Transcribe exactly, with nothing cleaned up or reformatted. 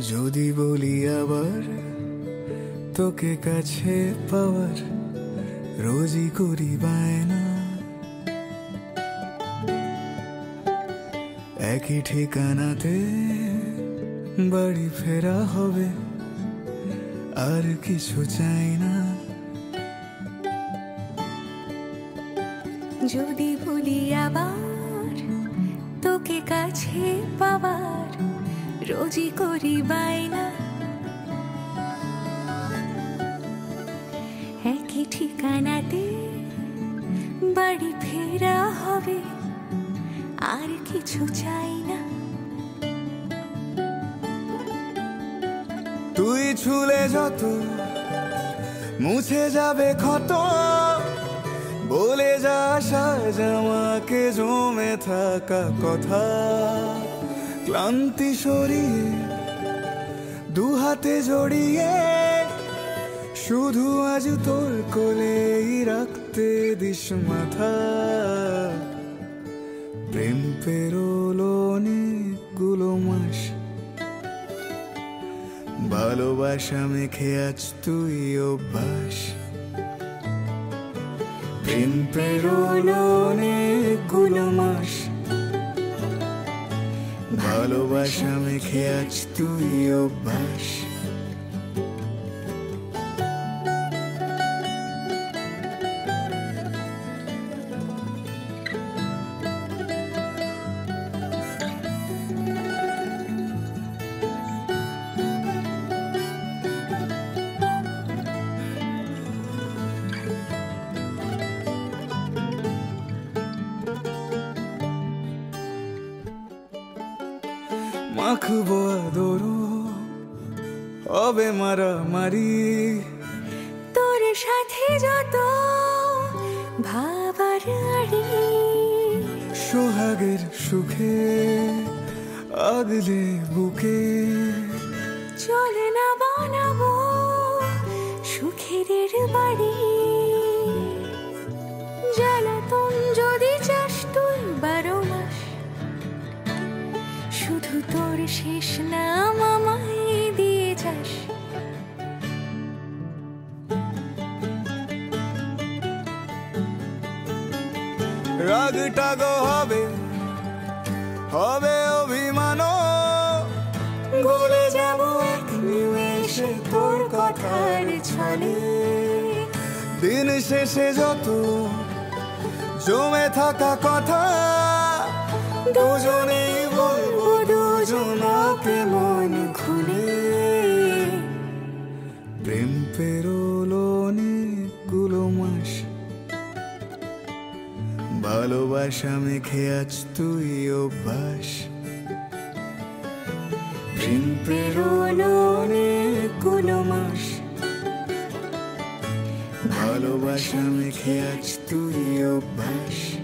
যদি বলি আবার তোকে কাছে পাওয়ার রোজই করি বায়না, একই ঠিকানাতে বাড়ি ফেরা হবে, আর কিছু চাই না। যদি বলি আবার তোকে কাছে পাওয়ার রোজই করি বায়না, একই ঠিকানাতে বাড়ি ফেরা হবে, আর কিছু চাই না। তুই ছুলে যত মুছে যাবে ক্ষত, বলে যা সাজ আমাকে জমে থাকা কথা। ক্লান্তি সরিয়ে দু হাতে জড়িয়ে শুধু আজ তোর কোলেই রাখতে দিস মাথা। প্রেম পেরোলো অনেকগুলো মাস, ভালোবাসা মেখে আজ তুই অভ্যাস। প্রেম পেরোলো অনেকগুলো মাস, ভালোবাসা মেখে আজ তুই অভ্যাস। মাখবো আদর হবে মারামারি, তোর সাথে যত ভাবার আড়ি। সোহাগের সুখে আগলে বুকে চলে না বানাবো সুখের বাড়ি। জ্বালাতন যদি চাস তুই বারো মাস, শুধু তোর শেষ নাম আমায় দিয়ে যাস। রাগটা গো হবে হবে অভিমান, গলে যাবো এক নিমেষে তোর কথার ছলে। দিন শেষে যত জমে থাকা কথা দুজনেই বলবো দুজনাকে মন খুলে। প্রেম পেরোলো অনেকগুলো মাস, ভালোবাসা মেখে আজ তুই অভ্যাস। প্রেম পেরোলো অনেকগুলো মাস, ভালোবাসা মেখে আজ তুই অভ্যাস।